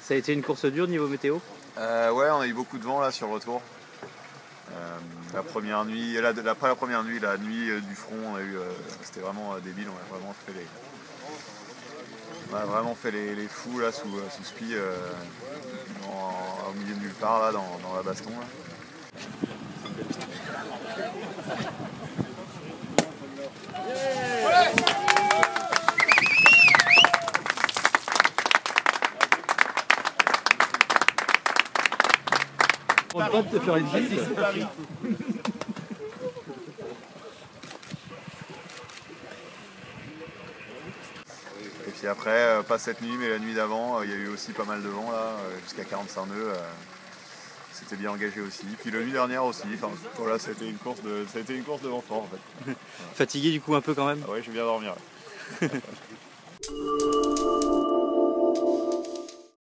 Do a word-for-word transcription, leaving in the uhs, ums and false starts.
Ça a été une course dure niveau météo? euh, Ouais, on a eu beaucoup de vent là sur le retour. Euh, la première nuit, là, après la première nuit, la nuit euh, du front, on a eu, euh, c'était vraiment euh, débile. On a vraiment fait les, on a vraiment fait les, les fous là sous, sous spi euh, en, au milieu de nulle part là dans, dans la baston là. On ne peut pas te faire une visite. Et puis après, euh, pas cette nuit, mais la nuit d'avant, il euh, y a eu aussi pas mal de vent là, euh, jusqu'à quarante-cinq nœuds. Euh, C'était bien engagé aussi. Puis la nuit dernière aussi. Enfin, voilà, ça a été une course de, ça a été une course de vent fort en fait. Fatigué du coup un peu quand même? Ah ouais, je vais bien dormir.